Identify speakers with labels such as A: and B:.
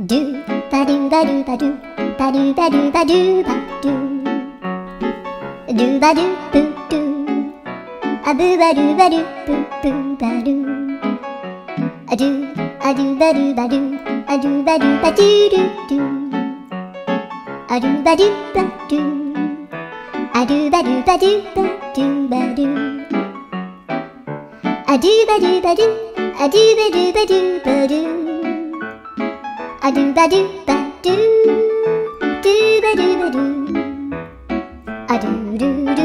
A: ドゥバドゥバドゥバドゥバドゥバドゥバドゥバドゥドゥバドゥブドゥアブバドゥバドゥブブバドゥアドゥアドゥバドゥバドゥアドゥバドゥバドゥドゥドゥアドゥバドゥバドゥアドゥバドゥバドゥバドゥバドゥアドゥバドゥバドゥアドゥバドゥバドゥバドゥアドゥバドゥバドゥドゥバドゥバドゥアドゥルル